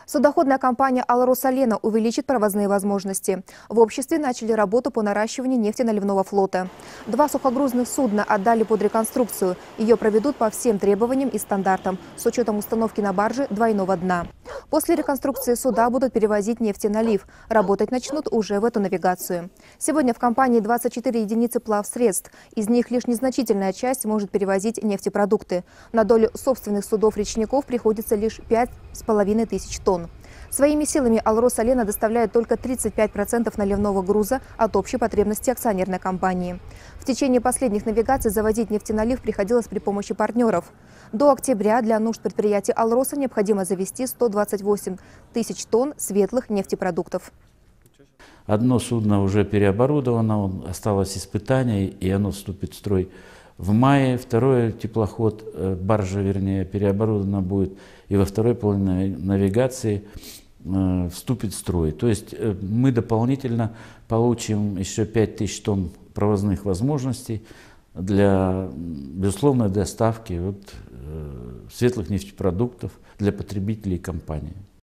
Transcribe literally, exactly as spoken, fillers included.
Судоходная компания «Алросалена» увеличит провозные возможности. В обществе начали работу по наращиванию нефтеналивного флота. Два сухогрузных судна отдали под реконструкцию. Ее проведут по всем требованиям и стандартам, с учетом установки на барже двойного дна. После реконструкции суда будут перевозить нефтеналив. Работать начнут уже в эту навигацию. Сегодня в компании двадцать четыре единицы плавсредств. Из них лишь незначительная часть может перевозить нефтепродукты. На долю собственных судов-речников приходится лишь пять с половиной тысяч тонн. Своими силами «Алросалена» доставляет только тридцать пять процентов наливного груза от общей потребности акционерной компании. В течение последних навигаций завозить нефтеналив приходилось при помощи партнеров. До октября для нужд предприятия «Алроса» необходимо завести сто двадцать восемь тысяч тонн светлых нефтепродуктов. Одно судно уже переоборудовано, осталось испытание, и оно вступит в строй в мае. Второй теплоход, баржа, вернее, переоборудована будет, и во второй половине навигации э, вступит в строй. То есть э, мы дополнительно получим еще пять тысяч тонн провозных возможностей для безусловной доставки вот, э, светлых нефтепродуктов для потребителей компании.